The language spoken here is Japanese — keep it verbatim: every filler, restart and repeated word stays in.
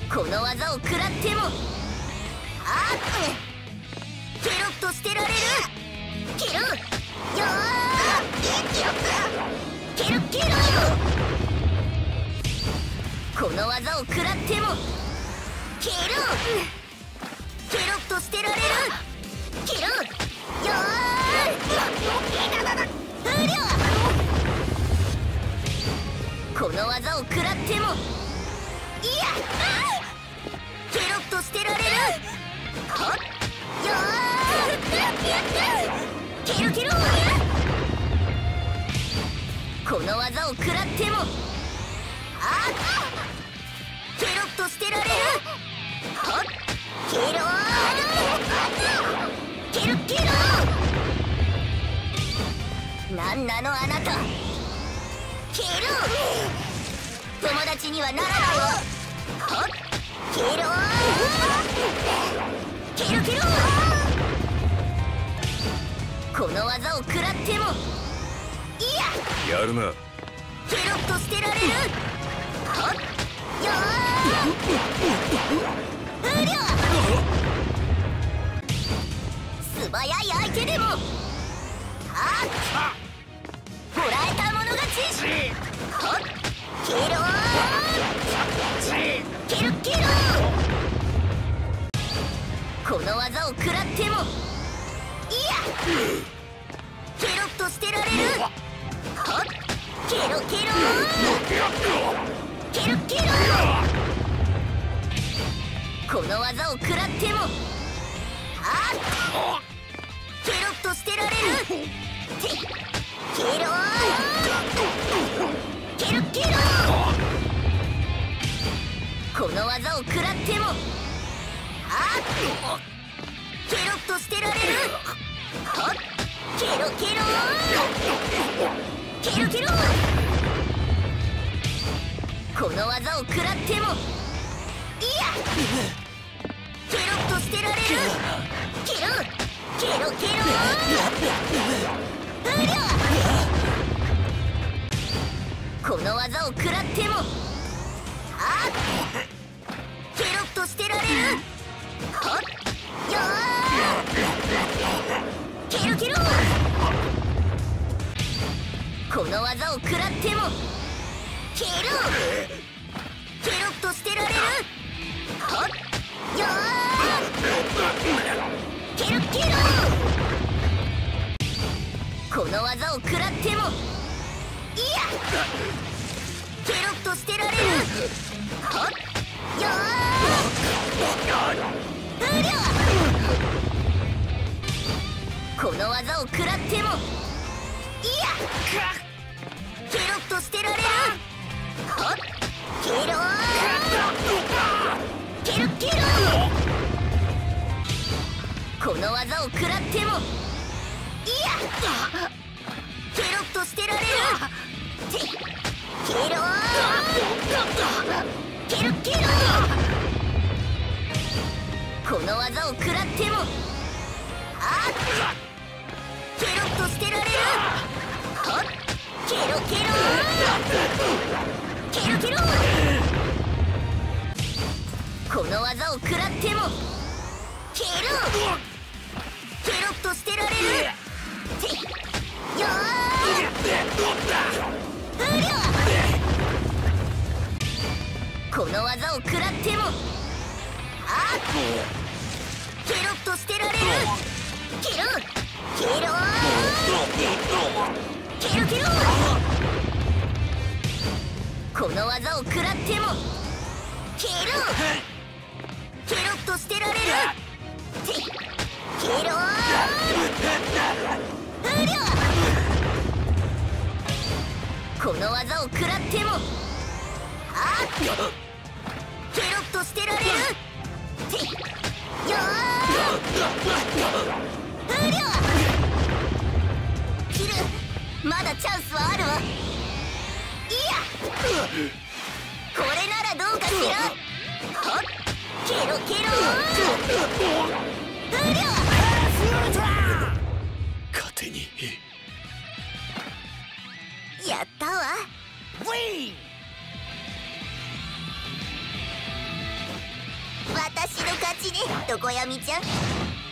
この技を食らっても、あっケロッと捨てられる。ケロよーケロケロ。この技を食らっても、ケロケロッと捨てられる。ケロよー不良。この技を食らっても、いやケロッと捨てられる。はっよーケロケロ。この技を食らっても、あっケロッと捨てられる。はっケローケロケロ。なんなのあなた。ケロ友達にはならないわ。はっケロケロケロ。この技を食らっても、いややるな。 ケロッと捨てられる。はっよー不良。素早い相手でも、はっもらえたもの勝ち。はっケローケロケロ。この技を食らっても、いやケロッと捨てられる。はっケロケロケロケロ。この技を食らっても、あっケロッと捨てられる。ケロケロケロ。この技を食らっても、あっケロッと捨てられる。はっケロケロケロケロ。この技を食らっても、いやケロッと捨てられる。ケロケロケロ不良。この技を食らっても、あっケロッと捨てられる。はっよーケロケロ。この技を食らっても、ケロケロッと捨てられる。はっよーケロケロ。この技を食らっても、いやケロッと捨てられる。はっよー不良。この技を食らっても、いやケロッと捨てられる。はっケロケロケロ。この技を食らっても、いやケロッと捨てられる。ケロケロケロ。この技を食らっても、あっケロッと捨てられる。はっケロケロケロケロ。この技を食らっても、ケロケロッと捨てられる。よー不良。この技を食らっても、あっケロッと捨てられる。ケロケロケロケロ。この技を食らっても、ケロケロッと捨てられる。ケロ不良。この技を食らっても、あっケロッと捨てられる。よー不良。キルまだチャンスはあるわ。いやこれならどうかしら。はっケロケロ不良。 勝手にやったわ。 ウィーン。 ね、どこやみちゃん。